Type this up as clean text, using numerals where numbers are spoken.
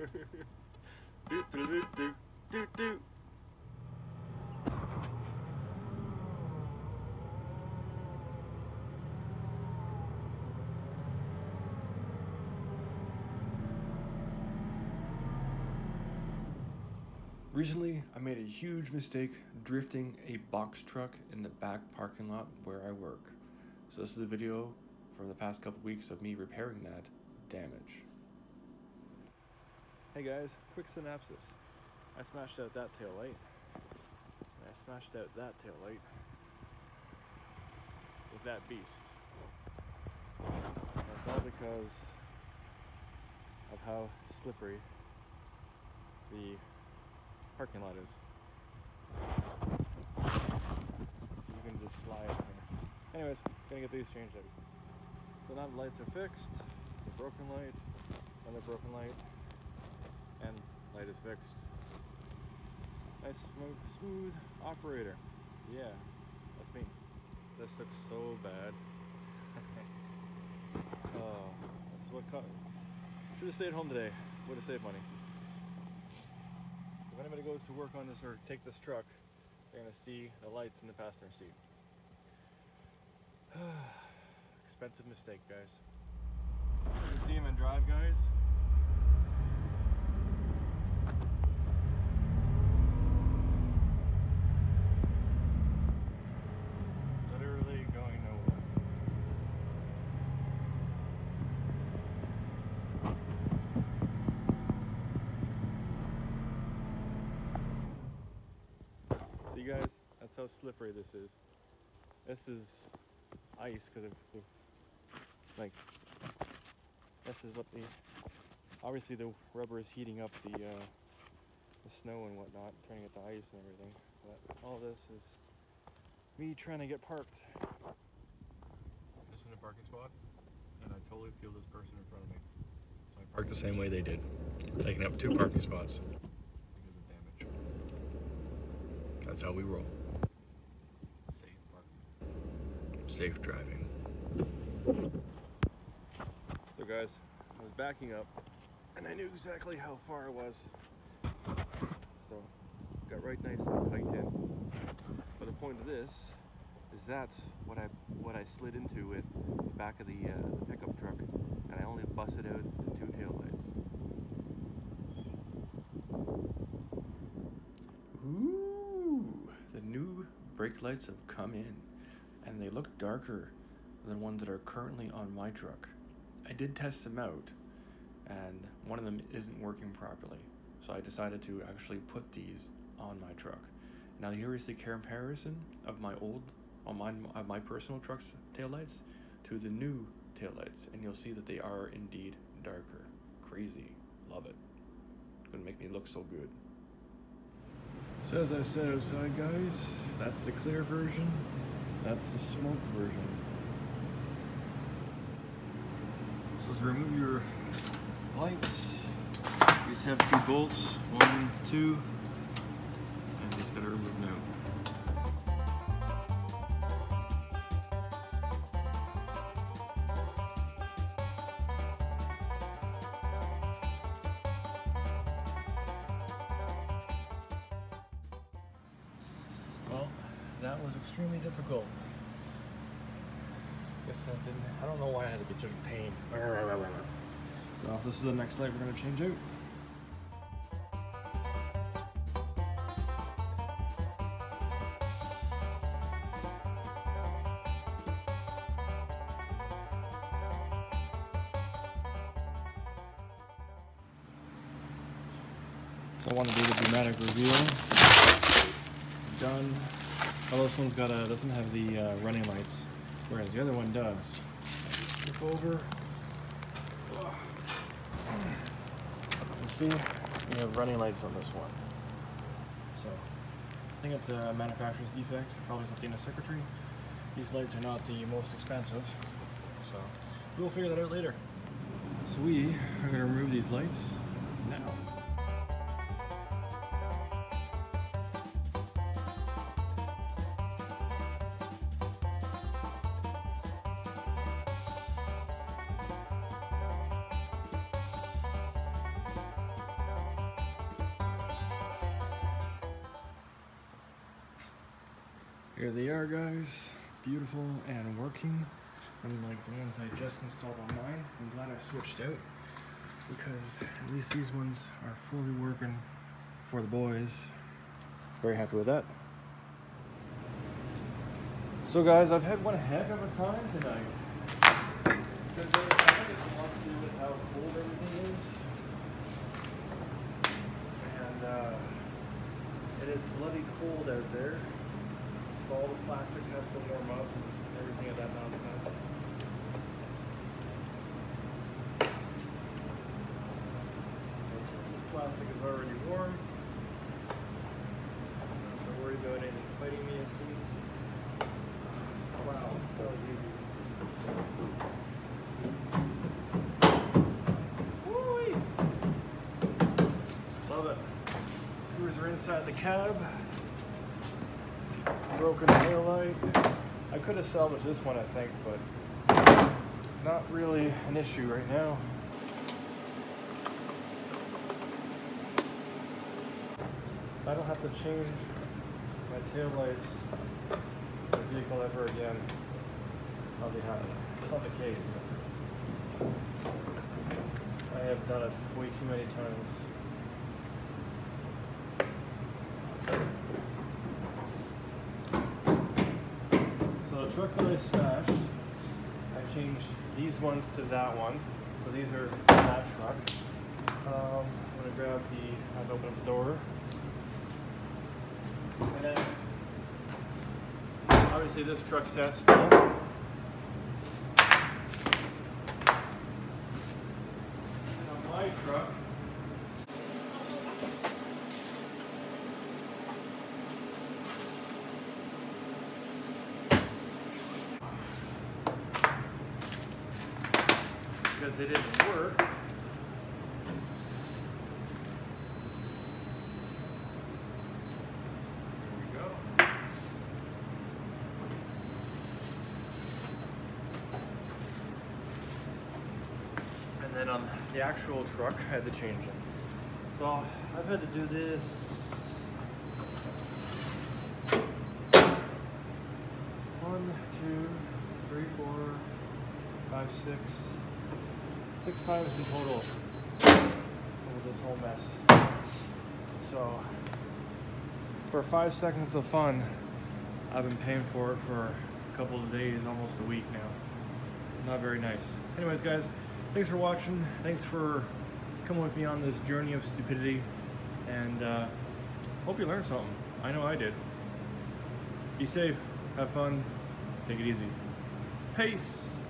Do, do, do, do, do, do. Recently, I made a huge mistake drifting a box truck in the back parking lot where I work. So this is a video from the past couple weeks of me repairing that damage. Hey guys, quick synopsis. I smashed out that tail light. And I smashed out that tail light with that beast. That's all because of how slippery the parking lot is. You can just slide here. Anyways, gonna get these changed out. So now the lights are fixed. The broken light, another broken light, and light is fixed. Nice, smooth operator. Yeah, that's me. This looks so bad. Oh, that's what should have stayed home today. Would have saved money. If anybody goes to work on this or take this truck, they're gonna see the lights in the passenger seat. Expensive mistake, guys. You see him and drive, guys? Literally going nowhere. See, guys, that's how slippery this is. This is ice because of the, like, this is what the, obviously the rubber is heating up the snow and whatnot, turning it to ice and everything. But all this is me trying to get parked. Just in a parking spot, and I totally feel this person in front of me. So I parked the same way they did, taking up 2 parking spots because of damage. That's how we roll. Safe parking. Safe driving. So guys, I was backing up and I knew exactly how far I was. So got right nice and tight in. But the point of this is that's what I slid into with the back of the pickup truck, and I only busted out the 2 taillights. Ooh, the new brake lights have come in and they look darker than ones that are currently on my truck. I did test them out and one of them isn't working properly, so I decided to actually put these on my truck. Now here is the comparison of my my personal truck's taillights to the new taillights, and you'll see that they are indeed darker. Crazy. Love it. It's gonna make me look so good. So as I said outside, guys, that's the clear version, that's the smoke version. So to remove your lights, you just have 2 bolts, 1, 2, and you just gotta remove them out. Well, that was extremely difficult. I don't know why I had to be such a pain. So this is the next light we're going to change out. So I want to do the dramatic reveal. Done. Oh, this one's doesn't have the running lights, whereas the other one does. Flip over. You see, we have running lights on this one. So I think it's a manufacturer's defect, probably something in the circuitry. These lights are not the most expensive, so we'll figure that out later. So we are going to remove these lights now. Here they are, guys. Beautiful and working. Unlike the ones I just installed on mine. I'm glad I switched out because at least these ones are fully working for the boys. Very happy with that. So guys, I've had one heck of a time tonight. Because I think it's a lot to do with how cold everything is. And it is bloody cold out there. So all the plastics has to warm up and everything of that nonsense. So since this plastic is already warm, I don't have to worry about anything fighting me, it seems. Wow, that was easy. Woo-wee! Love it. Screws are inside the cab. Broken taillight. I could have salvaged this one, I think, but not really an issue right now. I don't have to change my taillights in the vehicle ever again. I'll be happy. It's not the case. I have done it way too many times. So the truck that I smashed, I changed these ones to that one. So these are that truck. I'm gonna grab I have to open up the door. And then, obviously this truck sat still. And on my truck, because they didn't work, and then on the actual truck, I had to change it. So I've had to do this 1, 2, 3, 4, 5, 6 times in total over this whole mess. So for 5 seconds of fun, I've been paying for it for a couple of days, almost a week now. Not very nice. Anyways, guys, thanks for watching. Thanks for coming with me on this journey of stupidity. And hope you learned something. I know I did. Be safe, have fun, take it easy. Peace.